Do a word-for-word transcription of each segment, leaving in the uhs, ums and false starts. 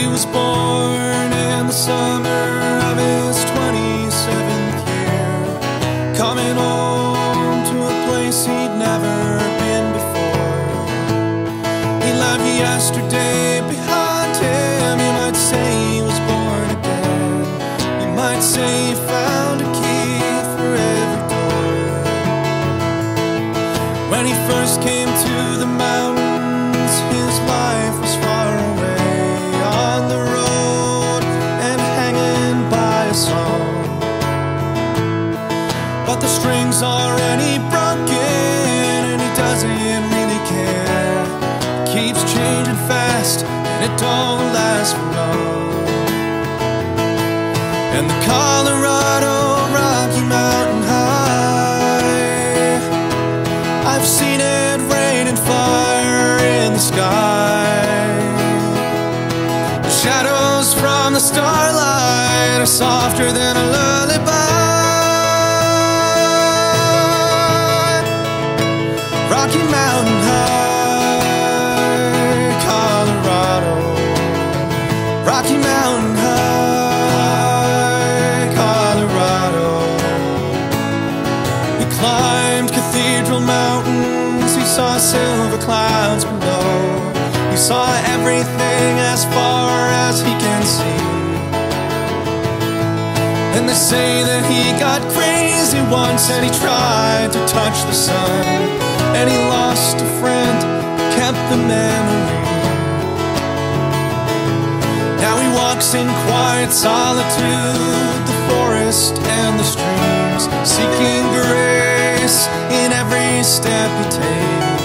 He was born in the summer of his twenty-seventh year, coming home to a place he'd never been before. He left yesterday behind him. You might say he was born again. You might say he found a key for every door. When he first came to the mountains, his life was far away, on the road and hanging by a song. But the string's already broken and he doesn't really care. Keeps changing fast and it don't last for long. And the Colorado Rocky Mountain High, I've seen it rain and fire in the sky. The shadows from the starlight are softer than a lullaby. Rocky Mountain High, Colorado. Rocky Mountain High, Colorado. He climbed Cathedral Mountains. He saw silver clouds below. He saw everything as far as he can see. And they say that he got crazy once and he tried to touch the sun, and he lost a friend, kept the memory. Now he walks in quiet solitude, the forest and the streams, seeking grace in every step he takes.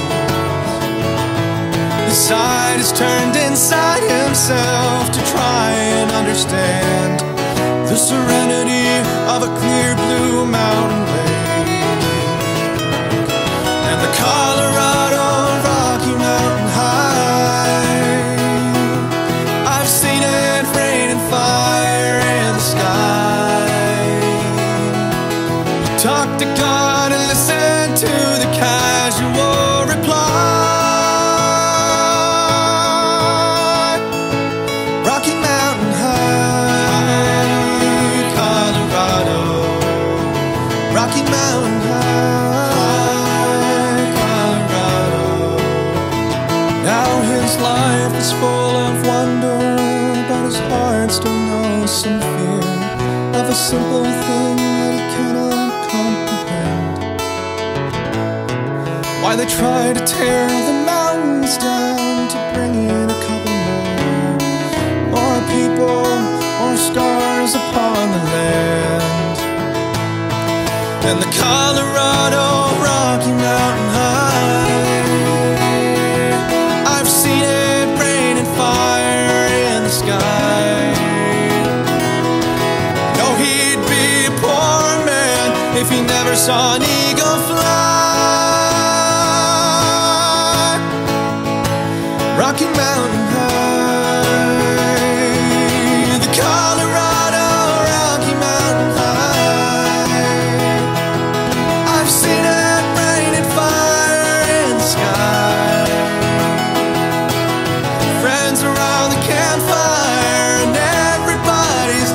His side is turned inside himself to try and understand the serenity of a clear blue mountain lake. And the Colorado Rocky Mountain High, I've seen it rain and fire in the sky. Talk to God and listen to the casual reply. Rocky Mountain High, Colorado. Rocky Mountain High, Colorado. Now his life is full of wonder, but his heart still knows some fear of a simple thing that he cannot comprehend. Why they try to tear the mountains down to bring in a couple more, more people, more scars upon the land. And the Colorado Rocky Mountain High, I've seen it rain and fire in the sky. No, he'd be a poor man if he never saw an eagle fly. Rocky Mountain High, the Colorado Rocky Mountain High, I've seen it rain and fire in the sky. Friends around the campfire and everybody's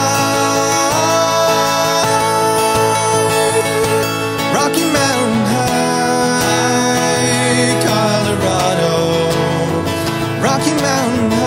high. Rocky Mountain High, Colorado. Rocky Mountain